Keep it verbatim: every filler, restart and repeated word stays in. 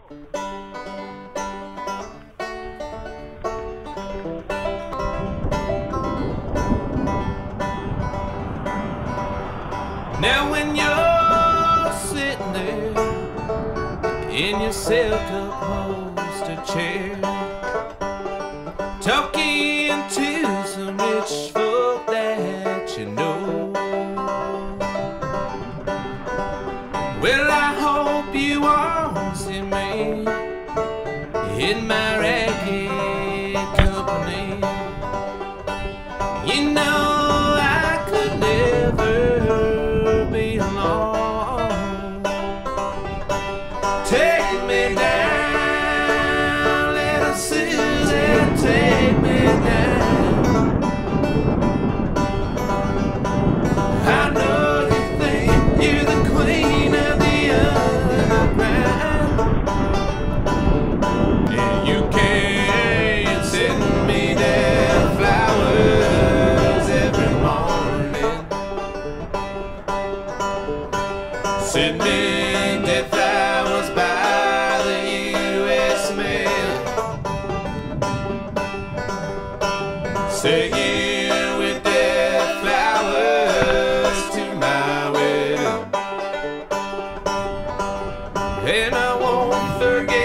Now when you're sitting there in your silk-upholstered chair, talking to some rich folk that you know, well, I hope you won't see me in my ragged company. You know I could never be alone. Take me down, little Susie, take me down. I know you think you're the queen of the underground, and you can't send me there flowers every morning, sending dead flowers by the U S mail, singing with dead flowers to my wedding. And I won't forget